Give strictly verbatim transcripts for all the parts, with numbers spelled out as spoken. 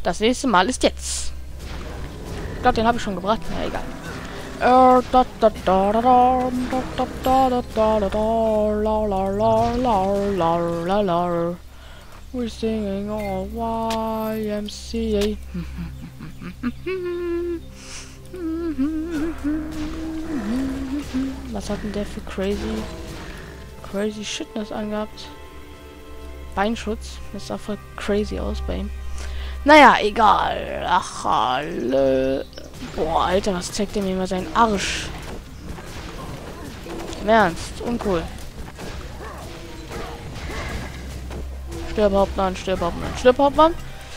Das nächste Mal ist jetzt. Ich glaube, den habe ich schon gebracht. Na, egal. Äh, da, da, da, da, da, da, da, da, da, da, da, la, la, la, la, la, la, la. We're singing all Y M C A. Was hat denn der für crazy, crazy Shitness angehabt? Beinschutz. Das sah voll crazy aus bei ihm. Naja, egal. Ach, alle. Boah, Alter, was zeigt der mir mal seinen Arsch? Im Ernst, uncool. Stirb, Hauptmann, stirb, Hauptmann, stirb, Hauptmann.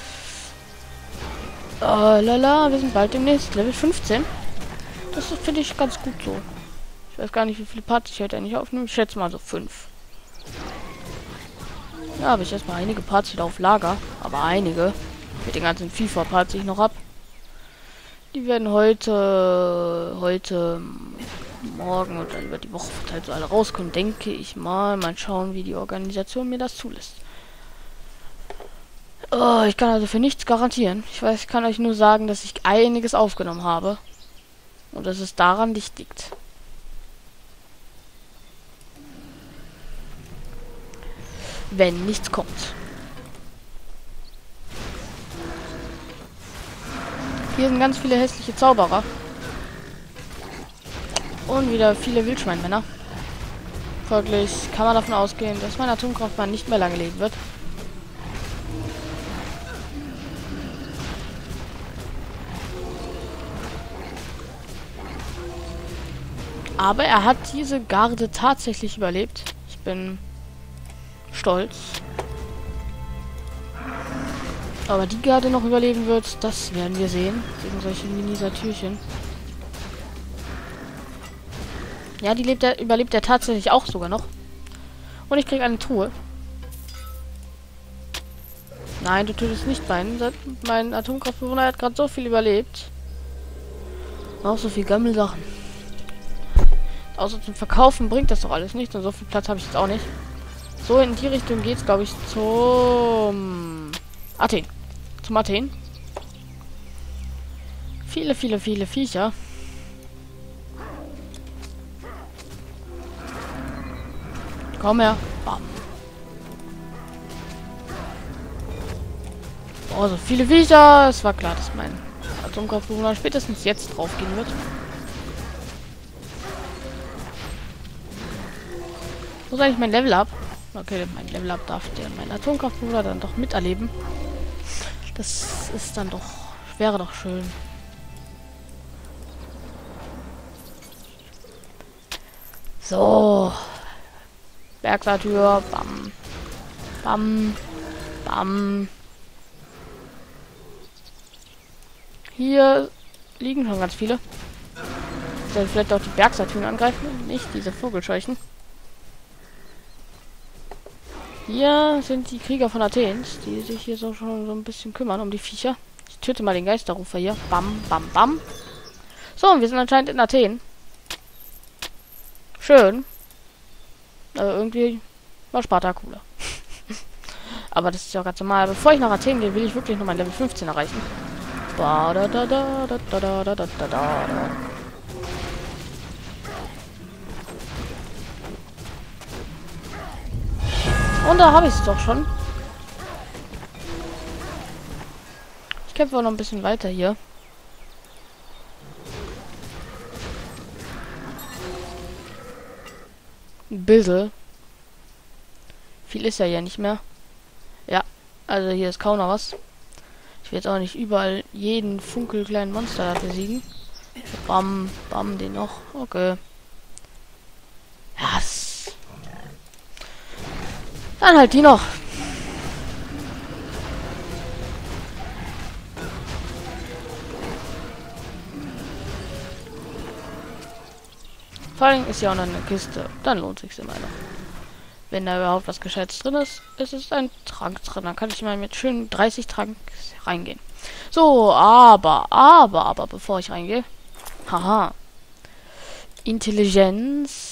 Oh, lala, wir sind bald demnächst Level fünfzehn. Das finde ich ganz gut so. Ich weiß gar nicht, wie viele Parts ich heute eigentlich aufnehme. Ich schätze mal so fünf. Ja, habe ich erstmal einige Parts wieder auf Lager. Aber einige. Mit den ganzen FIFA-Parts, die ich noch habe. Die werden heute, heute, morgen oder über die Woche verteilt so alle rauskommen, denke ich mal. Mal schauen, wie die Organisation mir das zulässt. Oh, ich kann also für nichts garantieren. Ich weiß, ich kann euch nur sagen, dass ich einiges aufgenommen habe. Und dass es daran nicht liegt. Wenn nichts kommt. Hier sind ganz viele hässliche Zauberer. Und wieder viele Wildschweinmänner. Folglich kann man davon ausgehen, dass mein Atomkraftmann nicht mehr lange leben wird. Aber er hat diese Garde tatsächlich überlebt. Ich bin stolz. Aber die Garde noch überleben wird, das werden wir sehen. Gegen solche Mini-Satürchen. Ja, die lebt er, überlebt er tatsächlich auch sogar noch. Und ich kriege eine Truhe. Nein, du tötest nicht meinen. Mein Atomkraftbewohner hat gerade so viel überlebt. Auch so viel Gammelsachen. Außer zum Verkaufen bringt das doch alles nicht. Und so viel Platz habe ich jetzt auch nicht. So, in die Richtung geht's, glaube ich, zum Athen. Zum Athen. Viele, viele, viele Viecher. Komm her. Bam. Oh, so viele Viecher. Es war klar, dass mein Atomkraftbewohner spätestens jetzt draufgehen wird. Wo ist eigentlich mein Level Up? Okay, mein Level Up darf der mein Atomkraftbruder dann doch miterleben. Das ist dann doch, wäre doch schön. So. Bergsatyr. Bam. Bam. Bam. Hier liegen schon ganz viele. Sollen vielleicht auch die Bergsatüren angreifen? Nicht diese Vogelscheuchen. Hier sind die Krieger von Athens, die sich hier so schon so ein bisschen kümmern um die Viecher. Ich töte mal den Geisterrufer hier. Bam, bam, bam. So, und wir sind anscheinend in Athen. Schön. Aber irgendwie war Sparta cooler. Aber das ist ja auch ganz normal. Bevor ich nach Athen gehe, will ich wirklich noch mein Level fünfzehn erreichen. Ba, da, da, da, da, da, da, da, da, da. Und da habe ich es doch schon. Ich kämpfe auch noch ein bisschen weiter hier. Ein bisschen. Viel ist ja hier nicht mehr. Ja, also hier ist kaum noch was. Ich will jetzt auch nicht überall jeden funkelkleinen Monster da besiegen. Bam, bam, den noch. Okay. Ja, dann halt die noch. Vor allem ist ja auch noch eine Kiste. Dann lohnt sich's immer noch. Wenn da überhaupt was Gescheites drin ist, ist es ein Trank drin. Dann kann ich mal mit schön dreißig Trank reingehen. So, aber, aber, aber, bevor ich reingehe. Haha. Intelligenz.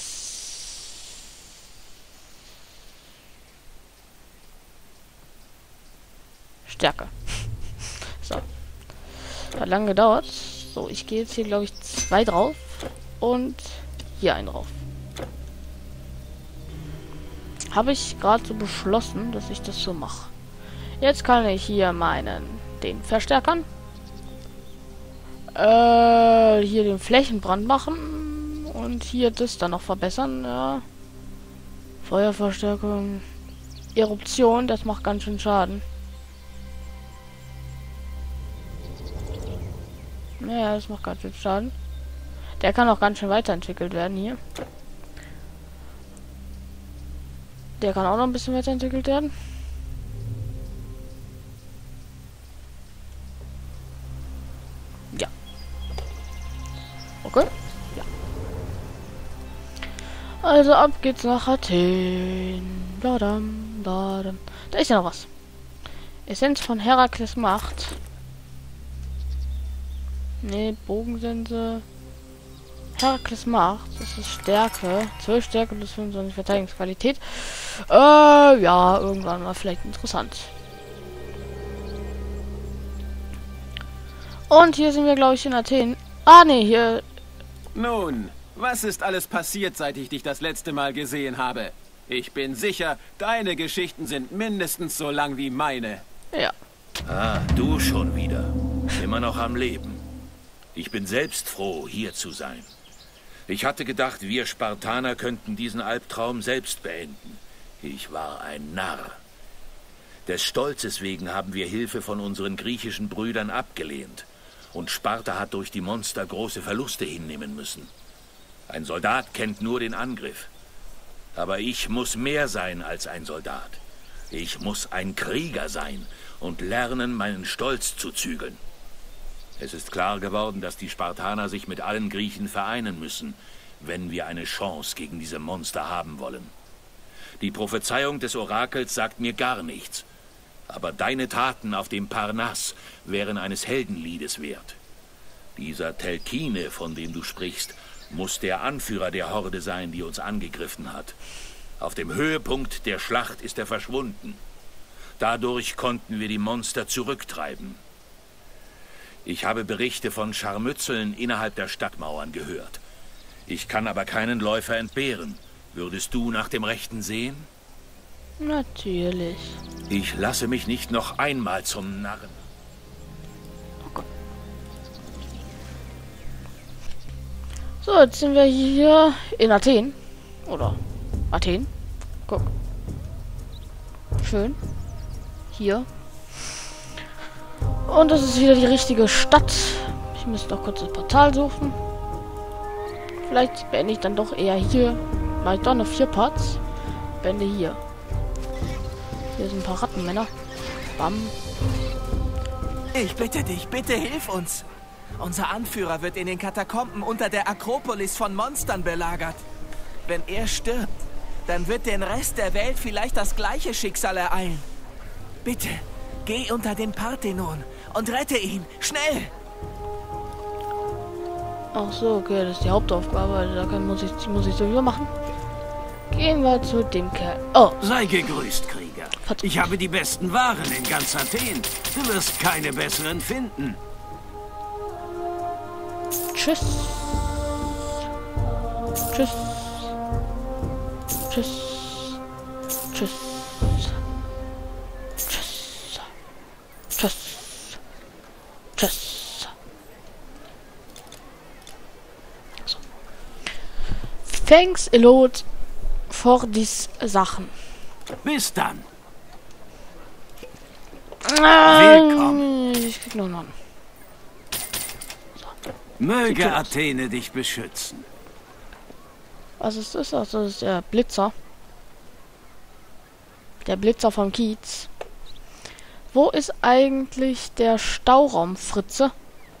Stärke. So. Hat lange gedauert. So, ich gehe jetzt hier, glaube ich, zwei drauf. Und hier einen drauf. Habe ich gerade so beschlossen, dass ich das so mache. Jetzt kann ich hier meinen, den Verstärkern. Äh, hier den Flächenbrand machen. Und hier das dann noch verbessern. Ja. Feuerverstärkung. Eruption, das macht ganz schön Schaden. Naja, das macht ganz schön Schaden. Der kann auch ganz schön weiterentwickelt werden hier. Der kann auch noch ein bisschen weiterentwickelt werden. Ja. Okay. Ja. Also ab geht's nach Athen. Badam, badam. Da ist ja noch was. Essenz von Herakles Macht. Ne, Bogensense. Herakles Macht. Das ist Stärke. zwölf Stärke plus fünfundzwanzig Verteidigungsqualität. Äh, ja, irgendwann mal vielleicht interessant. Und hier sind wir, glaube ich, in Athen. Ah, ne, hier. Nun, was ist alles passiert, seit ich dich das letzte Mal gesehen habe? Ich bin sicher, deine Geschichten sind mindestens so lang wie meine. Ja. Ah, du schon wieder. Immer noch am Leben. Ich bin selbst froh, hier zu sein. Ich hatte gedacht, wir Spartaner könnten diesen Albtraum selbst beenden. Ich war ein Narr. Des Stolzes wegen haben wir Hilfe von unseren griechischen Brüdern abgelehnt. Und Sparta hat durch die Monster große Verluste hinnehmen müssen. Ein Soldat kennt nur den Angriff. Aber ich muss mehr sein als ein Soldat. Ich muss ein Krieger sein und lernen, meinen Stolz zu zügeln. Es ist klar geworden, dass die Spartaner sich mit allen Griechen vereinen müssen, wenn wir eine Chance gegen diese Monster haben wollen. Die Prophezeiung des Orakels sagt mir gar nichts. Aber deine Taten auf dem Parnass wären eines Heldenliedes wert. Dieser Telkine, von dem du sprichst, muss der Anführer der Horde sein, die uns angegriffen hat. Auf dem Höhepunkt der Schlacht ist er verschwunden. Dadurch konnten wir die Monster zurücktreiben. Ich habe Berichte von Scharmützeln innerhalb der Stadtmauern gehört. Ich kann aber keinen Läufer entbehren. Würdest du nach dem Rechten sehen? Natürlich. Ich lasse mich nicht noch einmal zum Narren. Oh Gott. So, jetzt sind wir hier in Athen. Oder Athen. Guck. Schön. Hier. Und das ist wieder die richtige Stadt. Ich muss noch kurz das Portal suchen. Vielleicht beende ich dann doch eher hier. Mache ich doch noch vier Parts. Beende hier. Hier sind ein paar Rattenmänner. Bam. Ich bitte dich, bitte hilf uns. Unser Anführer wird in den Katakomben unter der Akropolis von Monstern belagert. Wenn er stirbt, dann wird den Rest der Welt vielleicht das gleiche Schicksal ereilen. Bitte, geh unter den Parthenon und rette ihn. Schnell! Ach so, okay, das ist die Hauptaufgabe. Also da kann, muss ich, die muss ich sowieso machen. Gehen wir zu dem Kerl. Oh. Sei gegrüßt, Krieger. Ich habe die besten Waren in ganz Athen. Du wirst keine besseren finden. Tschüss. Tschüss. Tschüss. Tschüss. Tschüss. Tschüss. Tschüss. So. Thanks a lot for these Sachen. Bis dann. Willkommen. Ich krieg noch einen. Möge Athene dich beschützen. Was ist das? Das ist der Blitzer. Der Blitzer vom Kiez. Wo ist eigentlich der Stauraum, Fritze?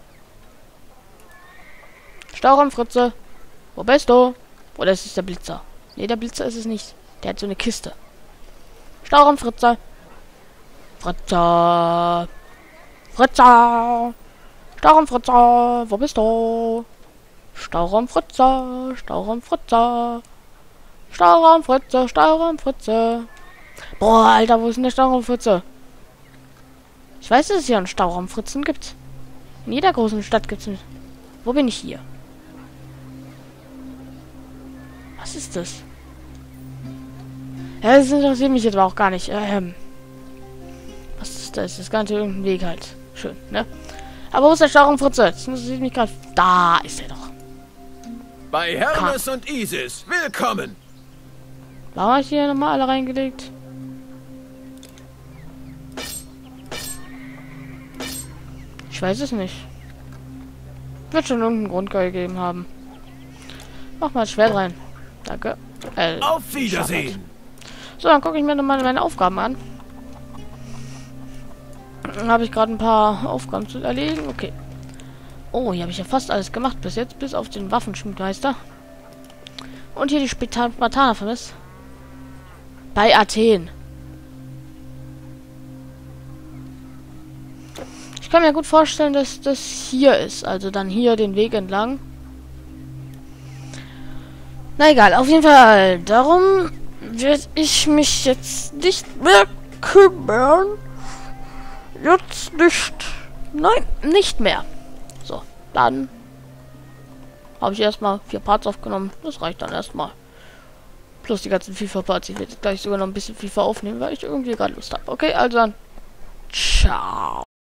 Stauraum, Fritze. Wo bist du? Oder ist es der Blitzer? Ne, der Blitzer ist es nicht. Der hat so eine Kiste. Stauraum, Fritze. Fritze. Fritze. Stauraum, Fritze. Wo bist du? Stauraum, Fritze. Stauraum, Fritze. Stauraum, Fritze. Stauraum, Fritze. Boah, Alter, wo ist denn der Stauraum, Fritze? Ich weiß, dass es hier einen Stauraum Fritzen gibt. In jeder großen Stadt gibt's ein... Wo bin ich hier? Was ist das? Ja, das interessiert mich jetzt aber auch gar nicht. Ähm, was ist das? Das Ganze irgendein Weg halt. Schön, ne? Aber wo ist der Steuerung Fritze? Das interessiert mich gerade. Da ist er doch. Bei Hermes und Isis, willkommen! Warum habe ich hier nochmal alle reingelegt? Ich weiß es nicht. Wird schon irgendeinen Grund gegeben haben. Mach mal das Schwert rein. Danke. Äh, Auf Wiedersehen! so, dann gucke ich mir nochmal meine Aufgaben an. Dann habe ich gerade ein paar Aufgaben zu erledigen. Okay. Oh, hier habe ich ja fast alles gemacht bis jetzt. Bis auf den Waffenschmiedmeister. Und hier die Spartaner vermisst. Bei Athen. Ich kann mir gut vorstellen, dass das hier ist. Also dann hier den Weg entlang. Na egal, auf jeden Fall. Darum werde ich mich jetzt nicht mehr kümmern. Jetzt nicht. Nein, nicht mehr. So, dann habe ich erstmal vier Parts aufgenommen. Das reicht dann erstmal. Plus die ganzen FIFA-Parts. Ich werde gleich sogar noch ein bisschen FIFA aufnehmen, weil ich irgendwie gerade Lust habe. Okay, also dann. Ciao.